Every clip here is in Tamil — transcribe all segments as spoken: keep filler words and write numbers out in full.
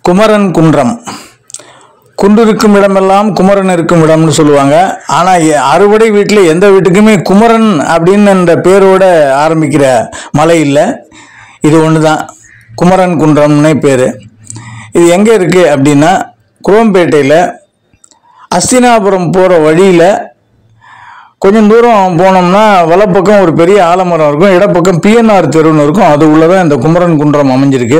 குமரன் குன்றம். குன்றிருக்கும் இடமெல்லாம் குமரன் இருக்கும் இடம்னு சொல்லுவாங்க. ஆனால் அறுபடை வீட்டில் எந்த வீட்டுக்குமே குமரன் அப்படின்னு என்ற பேரோட ஆரம்பிக்கிற மலை இல்லை. இது ஒன்று தான் குமரன் குன்றம்னே பேர். இது எங்கே இருக்குது அப்படின்னா குரோம்பேட்டையில் அஸ்தினாபுரம் போகிற வழியில் கொஞ்சம் தூரம் போனோம்னா வலப்பக்கம் ஒரு பெரிய ஆலமரம் இருக்கும், இடப்பக்கம் பிஎன்ஆர் தெருன்னு இருக்கும். அது உள்ளதான் இந்த குமரன் குன்றம் அமைஞ்சிருக்கு.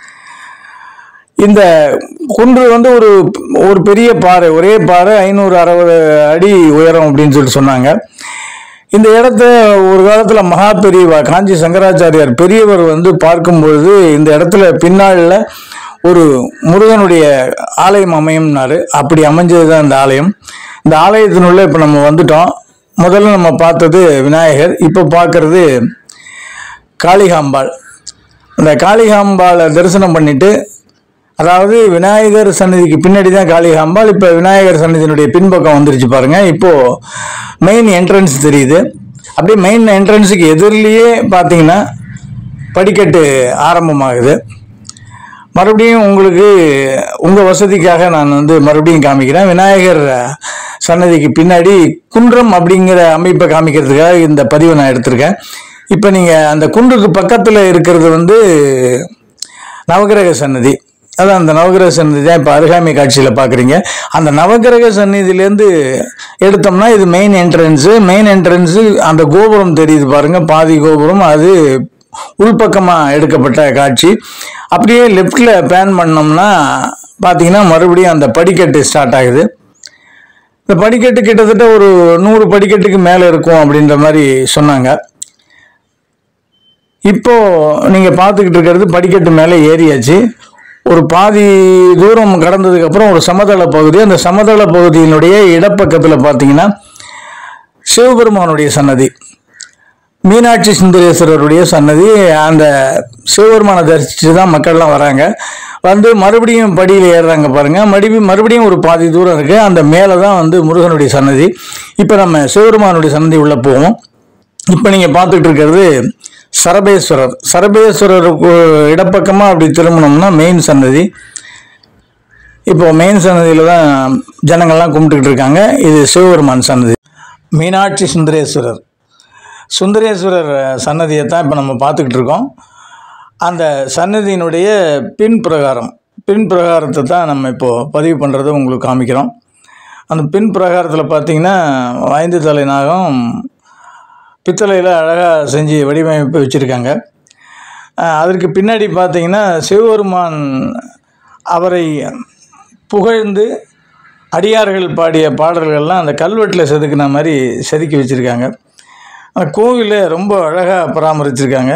இந்த குன்று வந்து ஒரு ஒரு பெரிய பாறை, ஒரே பாறை, ஐநூறு அறுபது அடி உயரம் அப்படின்னு சொல்லிட்டு சொன்னாங்க. இந்த இடத்த ஒரு காலத்தில் மகா பெரியவா காஞ்சி சங்கராச்சாரியார் பெரியவர் வந்து பார்க்கும்பொழுது இந்த இடத்துல பின்னாளில் ஒரு முருகனுடைய ஆலயம் அமையும்னாரு. அப்படி அமைஞ்சது தான் இந்த ஆலயம். இந்த ஆலயத்தினுள்ள இப்போ நம்ம வந்துட்டோம். முதல்ல நம்ம பார்த்தது விநாயகர், இப்போ பார்க்கறது காளிகாம்பாள். இந்த காளிகாம்பாளை தரிசனம் பண்ணிட்டு, அதாவது விநாயகர் சன்னதிக்கு பின்னாடி தான் காளிகாம்பாள். இப்போ விநாயகர் சன்னதியினுடைய பின்பக்கம் வந்துருச்சு பாருங்க. இப்போ மெயின் என்ட்ரன்ஸ் தெரியுது. அப்படியே மெயின் என்ட்ரன்ஸுக்கு எதிரிலேயே பார்த்தீங்கன்னா படிக்கட்டு ஆரம்பமாகுது. மறுபடியும் உங்களுக்கு உங்கள் வசதிக்காக நான் வந்து மறுபடியும் காமிக்கிறேன். விநாயகர் சன்னதிக்கு பின்னாடி குன்றம் அப்படிங்கிற அமைப்பை காமிக்கிறதுக்காக இந்த பதிவை நான் எடுத்திருக்கேன். இப்போ நீங்கள் அந்த குன்றுக்கு பக்கத்தில் இருக்கிறது வந்து நவகிரக சன்னதி. அதான் அந்த நவகிரக சன்னதி தான் இப்போ அருகாமை காட்சியில் பார்க்குறீங்க. அந்த நவகிரக சன்னதியிலேருந்து எடுத்தோம்னா இது மெயின் என்ட்ரன்ஸு. மெயின் என்ட்ரன்ஸு அந்த கோபுரம் தெரியுது பாருங்கள், பாதி கோபுரம். அது உள்பக்கமாக எடுக்கப்பட்ட காட்சி. அப்படியே லெஃப்டில் பேன் பண்ணோம்னா பார்த்தீங்கன்னா மறுபடியும் அந்த படிக்கட்டு ஸ்டார்ட் ஆகுது. இந்த படிக்கட்டு கிட்டத்தட்ட ஒரு நூறு படிக்கட்டுக்கு மேலே இருக்கும் அப்படின்ற மாதிரி சொன்னாங்க. இப்போ நீங்கள் பார்த்துக்கிட்டு இருக்கிறது படிக்கட்டு மேலே ஏறியாச்சு. ஒரு பாதி தூரம் கடந்ததுக்கப்புறம் ஒரு சமதள பகுதி. அந்த சமதள பகுதியினுடைய இடப்பக்கத்தில் பார்த்தீங்கன்னா சிவபெருமானுடைய சன்னதி, மீனாட்சி சுந்தரேஸ்வரருடைய சன்னதி. அந்த சிவபெருமானை தரிசித்து தான் மக்கள்லாம் வராங்க. வந்து மறுபடியும் படியில் ஏறுறாங்க பாருங்கள். மறுபடியும் மறுபடியும் ஒரு பாதி தூரம் இருக்குது. அந்த மேலே தான் வந்து முருகனுடைய சன்னதி. இப்போ நம்ம சிவபெருமானுடைய சன்னதி உள்ளே போவோம். இப்போ நீங்கள் பார்த்துக்கிட்டு இருக்கிறது சரபேஸ்வரர். சரபேஸ்வரர் இடப்பக்கமாக அப்படி திரும்பினோம்னா மெயின் சன்னதி. இப்போ மெயின் சன்னதியில் தான் ஜனங்கள்லாம் கும்பிட்டுக்கிட்டு இருக்காங்க. இது சிவபெருமான் சன்னதி. மீனாட்சி சுந்தரேஸ்வரர் சுந்தரேஸ்வரர் சன்னதியை தான் இப்போ நம்ம பார்த்துக்கிட்டு இருக்கோம். அந்த சன்னதியினுடைய பின் பிரகாரம் பின் பிரகாரத்தை தான் நம்ம இப்போது பதிவு பண்ணுறதை உங்களுக்கு காமிக்கிறோம். அந்த பின் பிரகாரத்தில் பார்த்திங்கன்னா ஐந்து தலை நாகம் பித்தளையில் அழகாக செஞ்சு வடிவமைப்பு வச்சுருக்காங்க. அதற்கு பின்னாடி பார்த்திங்கன்னா சிவபெருமான் அவரை புகழ்ந்து அடியார்கள் பாடிய பாடல்கள்லாம் அந்த கல்வெட்டில் செதுக்கின மாதிரி செதுக்கி வச்சுருக்காங்க. அந்த கோவிலை ரொம்ப அழகாக பராமரிச்சிருக்காங்க.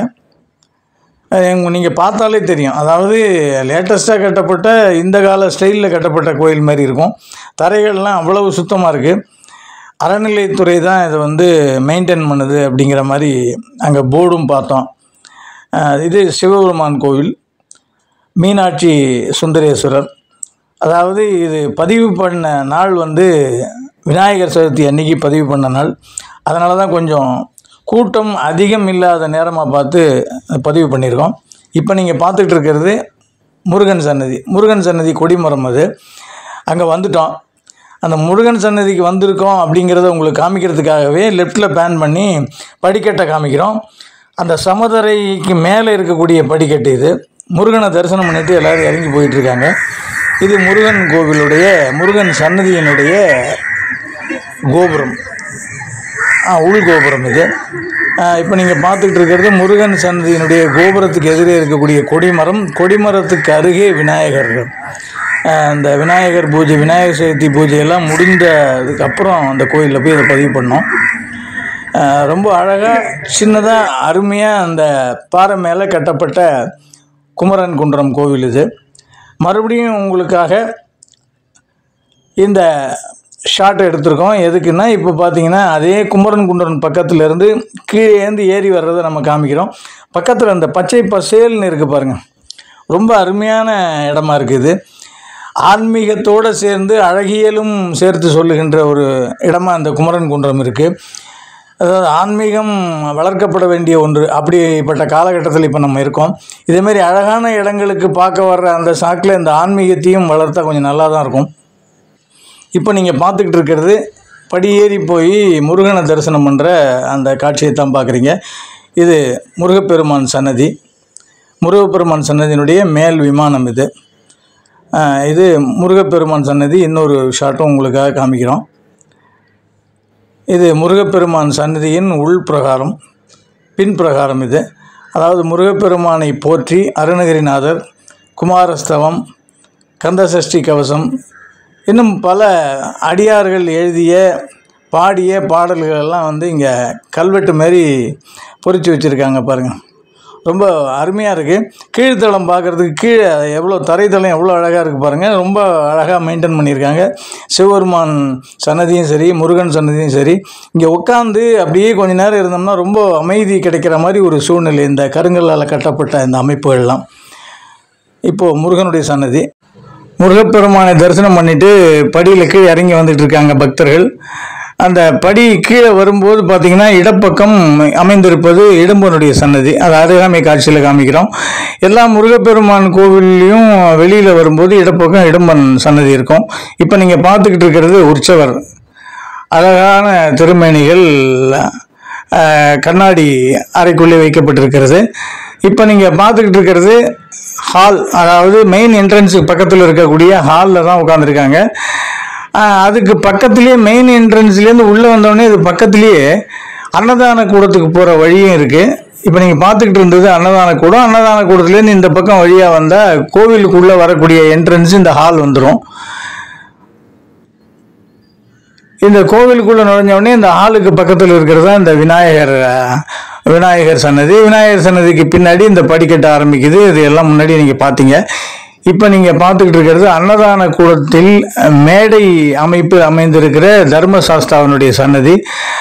நீங்கள் பார்த்தாலே தெரியும். அதாவது லேட்டஸ்ட்டாக கட்டப்பட்ட இந்த கால ஸ்டைலில் கட்டப்பட்ட கோயில் மாதிரி இருக்கும். தரைகள்லாம் அவ்வளவு சுத்தமாக இருக்குது. அறநிலைத்துறை தான் இதை வந்து மெயின்டைன் பண்ணுது அப்படிங்கிற மாதிரி அங்கே போர்டும் பார்த்தோம். இது சிவபெருமான் கோவில், மீனாட்சி சுந்தரேஸ்வரர். அதாவது இது பதிவு பண்ண நாள் வந்து விநாயகர் சதுர்த்தி அன்னைக்கு பதிவு பண்ண நாள். அதனால தான் கொஞ்சம் கூட்டம் அதிகம் இல்லாத நேரமாக பார்த்து பதிவு பண்ணியிருக்கோம். இப்போ நீங்கள் பார்த்துக்கிட்டு இருக்கிறது முருகன் சன்னதி. முருகன் சன்னதி கொடிமரம். அது அங்கே வந்துட்டோம். அந்த முருகன் சன்னதிக்கு வந்திருக்கோம் அப்படிங்கிறத உங்களுக்கு காமிக்கிறதுக்காகவே லெஃப்டில் பேன் பண்ணி படிக்கட்டை காமிக்கிறோம். அந்த சமதரைக்கு மேலே இருக்கக்கூடிய படிக்கட்டு இது. முருகனை தரிசனம் பண்ணிவிட்டு எல்லோரும் இறங்கி போயிட்டுருக்காங்க. இது முருகன் கோவிலுடைய முருகன் சன்னதியினுடைய கோபுரம், உள் கோபுரம் இது. இப்போ நீங்கள் பார்த்துக்கிட்டு இருக்கிறது முருகன் சன்னதியினுடைய கோபுரத்துக்கு எதிரே இருக்கக்கூடிய கொடிமரம். கொடிமரத்துக்கு அருகே விநாயகர்கள். அந்த விநாயகர் பூஜை, விநாயகர் சதுர்த்தி பூஜையெல்லாம் முடிந்ததுக்கப்புறம் அந்த கோயிலில் போய் இதை பதிவு பண்ணோம். ரொம்ப அழகாக சின்னதாக அருமையாக அந்த பாறை மேலே கட்டப்பட்ட குமரன் குன்றம் கோவில் இது. மறுபடியும் உங்களுக்காக இந்த ஷார்ட் எடுத்திருக்கோம். எதுக்குன்னா இப்போ பார்த்தீங்கன்னா அதே குமரன் குன்றம் பக்கத்துலேருந்து கீழேந்து ஏறி வர்றதை நம்ம காமிக்கிறோம். பக்கத்தில் அந்த பச்சை பசேல்னு இருக்குது பாருங்கள், ரொம்ப அருமையான இடமா இருக்குது. ஆன்மீகத்தோடு சேர்ந்து அழகியலும் சேர்த்து சொல்லுகின்ற ஒரு இடமா அந்த குமரன் குன்றம் இருக்குது. அதாவது ஆன்மீகம் வளர்க்கப்பட வேண்டிய ஒன்று. அப்படிப்பட்ட காலகட்டத்தில் இப்போ நம்ம இருக்கோம். இதேமாரி அழகான இடங்களுக்கு பார்க்க வர்ற அந்த சாக்கில் இந்த ஆன்மீகத்தையும் வளர்த்தா கொஞ்சம் நல்லா தான் இருக்கும். இப்போ நீங்கள் பார்த்துக்கிட்டு இருக்கிறது படியேறி போய் முருகனை தரிசனம் பண்ணுற அந்த காட்சியை தான் பார்க்குறீங்க. இது முருகப்பெருமான் சன்னதி. முருகப்பெருமான் சன்னதியினுடைய மேல் விமானம் இது. இது முருகப்பெருமான் சன்னதி. இன்னொரு ஷாட்டும் உங்களுக்காக காமிக்கிறோம். இது முருகப்பெருமான் சன்னதியின் உள் பிரகாரம், பின் பிரகாரம் இது. அதாவது முருகப்பெருமானை போற்றி அருணகிரிநாதர், குமாரஸ்தவம், கந்தசஷ்டி கவசம், இன்னும் பல அடியார்கள் எழுதிய பாடிய பாடல்களெல்லாம் வந்து இங்கே கல்வெட்டு மாரி பொறிச்சு வச்சுருக்காங்க பாருங்கள். ரொம்ப அருமையாக இருக்குது. கீழ்த்தளம் பார்க்குறதுக்கு கீழே எவ்வளோ தரைத்தளம் எவ்வளோ அழகாக இருக்குது பாருங்கள். ரொம்ப அழகாக மெயின்டைன் பண்ணியிருக்காங்க. சிவபெருமான் சன்னதியும் சரி, முருகன் சன்னதியும் சரி. இங்கே உட்காந்து அப்படியே கொஞ்ச நேரம் இருந்தோம்னா ரொம்ப அமைதி கிடைக்கிற மாதிரி ஒரு சூழ்நிலை இந்த கருங்கல்லால் கட்டப்பட்ட இந்த அமைப்புகள்லாம். இப்போது முருகனுடைய சன்னதி. முருகப்பெருமானை தரிசனம் பண்ணிவிட்டு படியில் கீழே இறங்கி வந்துட்டு இருக்காங்க பக்தர்கள். அந்த படி கீழே வரும்போது பார்த்திங்கன்னா இடப்பக்கம் அமைந்திருப்பது இடும்பனுடைய சன்னதி. அது அருகாமை காட்சியில் காமிக்கிறோம். எல்லா முருகப்பெருமான் கோவில்லையும் வெளியில் வரும்போது இடப்பக்கம் இடும்பன் சன்னதி இருக்கும். இப்போ நீங்கள் பார்த்துக்கிட்டு இருக்கிறது உற்சவர். அழகான திருமேனிகள் கண்ணாடி அறைக்குள்ளே வைக்கப்பட்டிருக்கிறது. இப்போ நீங்கள் பார்த்துக்கிட்டு இருக்கிறது ஹால். அதாவது மெயின் என்ட்ரன்ஸுக்கு பக்கத்தில் இருக்கக்கூடிய ஹாலில் தான் உட்காந்துருக்காங்க. அதுக்கு பக்கத்துலேயே மெயின் என்ட்ரன்ஸ்லேருந்து உள்ளே வந்தோடனே இது பக்கத்துலேயே அன்னதான கூடத்துக்கு போகிற வழியும் இருக்குது. இப்போ நீங்கள் பார்த்துக்கிட்டு இருந்தது அன்னதான கூடம். அன்னதான கூடத்துலேருந்து இந்த பக்கம் வழியாக வந்தால் கோவிலுக்குள்ளே வரக்கூடிய என்ட்ரன்ஸ் இந்த ஹால் வந்துடும். இந்த கோவிலுக்குள்ளே நுழைஞ்சோடனே இந்த ஹாலுக்கு பக்கத்தில் இருக்கிறது தான் இந்த விநாயகர் விநாயகர் சன்னதி. விநாயகர் சன்னதிக்கு பின்னாடி இந்த படிக்கட்ட ஆரம்பிக்குது. இது எல்லாம் முன்னாடி நீங்கள் பார்த்தீங்க. இப்போ நீங்கள் பார்த்துக்கிட்டு இருக்கிறது அன்னதான கூடத்தில் மேடை அமைப்பு அமைந்திருக்கிற தர்மசாஸ்தாவினுடைய சன்னதி.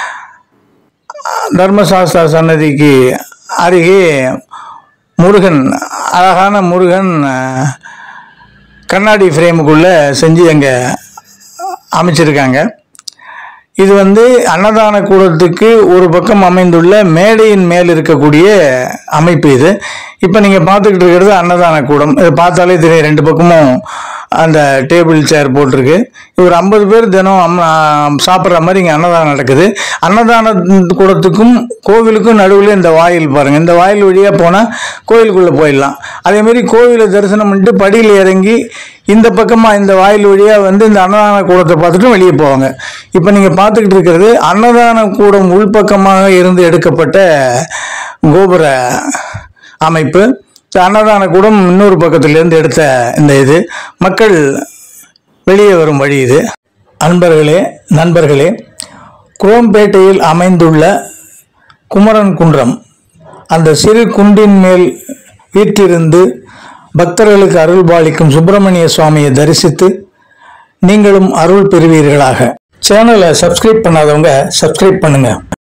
தர்மசாஸ்தா சன்னதிக்கு அருகே முருகன், அழகான முருகன் கண்ணாடி ஃப்ரேமுக்குள்ளே செஞ்சு அங்கே அமைச்சிருக்காங்க. இது வந்து அன்னதான கூடத்துக்கு ஒரு பக்கம் அமைந்துள்ள மேடையின் மேல் இருக்கக்கூடிய அமைப்பு இது. இப்போ நீங்கள் பார்த்துக்கிட்டு இருக்கிறது அன்னதான கூடம். இதை பார்த்தாலே தெரியும், ரெண்டு பக்கமும் அந்த டேபிள் சேர் போட்டிருக்கு. ஒரு ஐம்பது பேர் தினம் அம் சாப்பிட்ற மாதிரி இங்கே அன்னதானம் நடக்குது. அன்னதான கூடத்துக்கும் கோவிலுக்கும் நடுவில் இந்த வாயில் பாருங்கள். இந்த வாயில் வழியாக போனால் கோவிலுக்குள்ளே போயிடலாம். அதேமாரி கோவிலை தரிசனம் பண்ணிட்டு படியில் இறங்கி இந்த பக்கமாக இந்த வாயில் வழியாக வந்து இந்த அன்னதான கூடத்தை பார்த்துட்டு வெளியே போவாங்க. இப்போ நீங்கள் பார்த்துக்கிட்டு இருக்கிறது அன்னதான கூடம் உள்பக்கமாக இருந்து எடுக்கப்பட்ட கோபுர அமைப்பு. அன்னதான கூடம் இன்னொரு பக்கத்திலேருந்து எடுத்த இந்த இது மக்கள் வெளியே வரும் வழி இது. அன்பர்களே, நண்பர்களே, குரோம்பேட்டையில் அமைந்துள்ள குமரன் குன்றம், அந்த சிறு குன்றின் மேல் வீற்றிருந்து பக்தர்களுக்கு அருள் பாலிக்கும் சுப்பிரமணிய சுவாமியை தரிசித்து நீங்களும் அருள் பெறுவீர்களாக. சேனலை சப்ஸ்கிரைப் பண்ணாதவங்க சப்ஸ்கிரைப் பண்ணுங்கள்.